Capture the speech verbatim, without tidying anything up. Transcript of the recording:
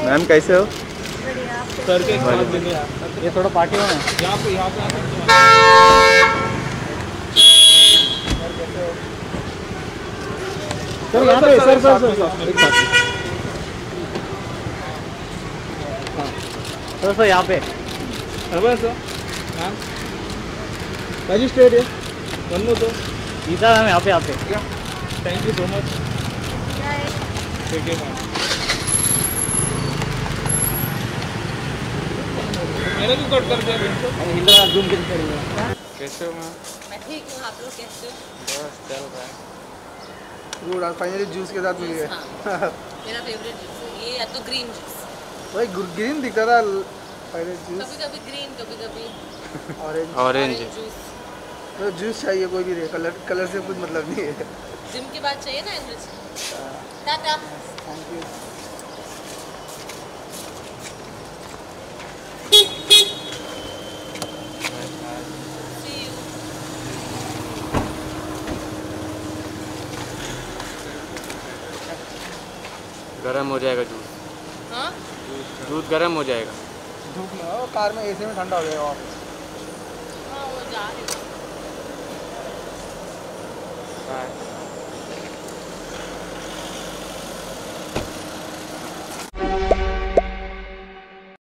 Ma'am कैसे हो? Sir के ये थोड़ा पार्टी हो ना यहाँ पे यहाँ पे सर यहाँ पे sir sir sir sir sir यहाँ पे अरे सर हाँ रजिस्टर्ड है वन मोर तो गीता मैम यहाँ पे यहाँ पे थैंक यू सो मच ठीक है मैम मेरा भी कट कर दिया हिंदा जूम के करेंगे कैसे हो मैम मैं ठीक हूँ आप लोग कैसे हो बस चल रहा है गुड आज फाइनली जूस के साथ मिल गए मेरा फेवरेट जूस है ये या तो ग्रीन जूस भाई ग्रीन दिखता था पहले जूस कभी कभी ग्रीन कभी कभी ऑरेंज ऑरेंज जूस तो जूस चाहिए कोई भी रहे कलर कलर से कुछ मतलब नहीं है जिम के बाद चाहिए ना एनर्जी टाटा थैंक यू गरम हो जाएगा जूस हाँ दूध गरम हो जाएगा धूप में हो कार में एसी में ठंडा हो जाएगा और हाँ वो जा रही है बाय